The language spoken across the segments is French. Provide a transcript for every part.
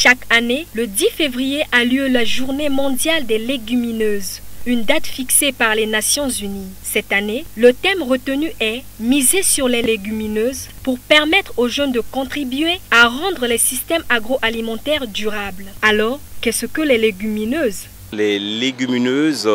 Chaque année, le 10 février a lieu la Journée mondiale des légumineuses, une date fixée par les Nations Unies. Cette année, le thème retenu est « Miser sur les légumineuses pour permettre aux jeunes de contribuer à rendre les systèmes agroalimentaires durables ». Alors, qu'est-ce que les légumineuses? Les légumineuses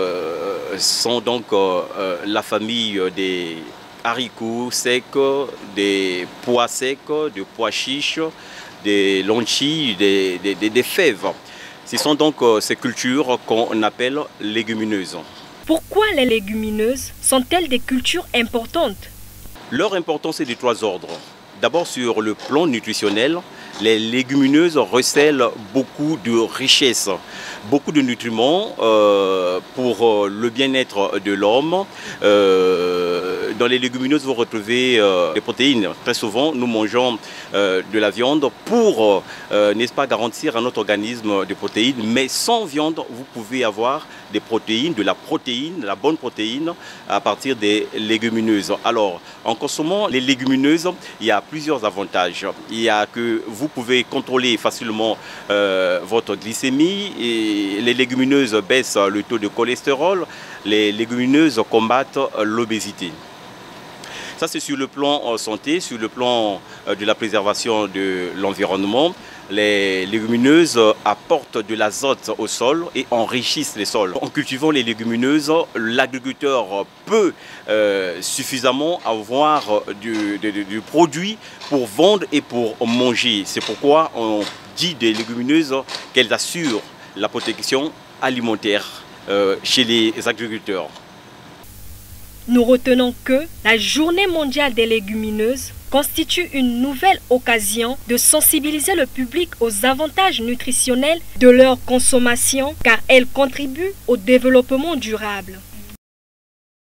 sont donc la famille des haricots secs, des pois secs, des pois chiches, des lentilles, des fèves. Ce sont donc ces cultures qu'on appelle légumineuses. Pourquoi les légumineuses sont-elles des cultures importantes? Leur importance est de trois ordres. D'abord, sur le plan nutritionnel, les légumineuses recèlent beaucoup de richesses, beaucoup de nutriments pour le bien-être de l'homme. Dans les légumineuses, vous retrouvez des protéines. Très souvent, nous mangeons de la viande pour, n'est-ce pas, garantir à notre organisme des protéines. Mais sans viande, vous pouvez avoir des protéines, de la bonne protéine à partir des légumineuses. Alors, en consommant les légumineuses, il y a plusieurs avantages. Il y a que vous pouvez contrôler facilement votre glycémie. Et les légumineuses baissent le taux de cholestérol. Les légumineuses combattent l'obésité. Ça, c'est sur le plan santé, sur le plan de la préservation de l'environnement. Les légumineuses apportent de l'azote au sol et enrichissent les sols. En cultivant les légumineuses, l'agriculteur peut suffisamment avoir du produit pour vendre et pour manger. C'est pourquoi on dit des légumineuses qu'elles assurent la protection alimentaire chez les agriculteurs. Nous retenons que la Journée mondiale des légumineuses constitue une nouvelle occasion de sensibiliser le public aux avantages nutritionnels de leur consommation car elle contribue au développement durable.